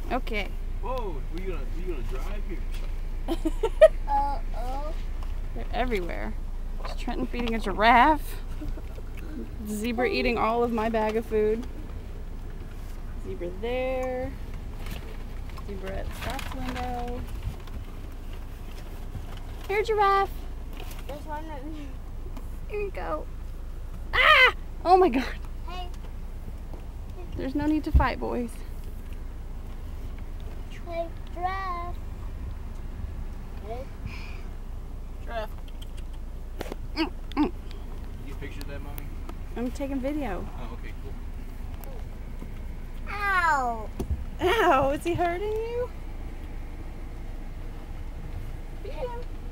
Okay. Whoa, were you gonna drive here? They're everywhere. There's Trenton feeding a giraffe. Zebra eating all of my bag of food. Zebra there. Zebra at Scott's window. Here, giraffe. This one. Here you go. Ah! Oh my god. Hey. There's no need to fight, boys. Hey, giraffe. Hey. Giraffe. You pictured that, Mommy? I'm taking video. Oh, okay, cool. Ow. Ow, is he hurting you? Feed him.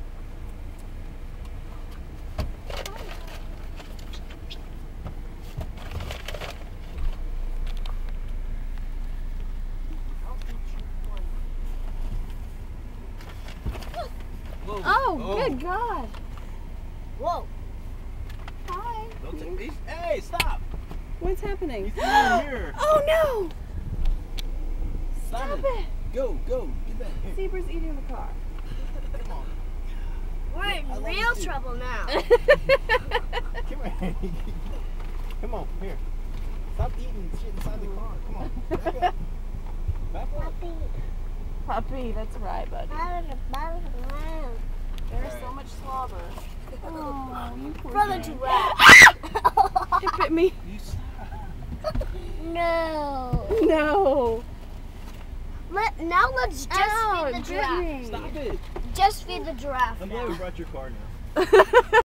Whoa. Oh, good God. Whoa. Hi. Don't take these. Hey, stop! What's happening? He's in here. Oh no! Stop it. Go, get back here. Zebra's eating the car. Come on. We're I in love real it too. trouble now. Come here. Come on, here. Stop eating shit inside the car. Come on. Back up. Back up. Puppy. Puppy, that's right, buddy. Wow. There's so much slobber. Oh, you poor Brother thing. giraffe. It bit me. You stop. No. No. Now let's just Ow, feed the it bit giraffe. me. Stop it. Just feed the giraffe I'm now. glad we brought your car now.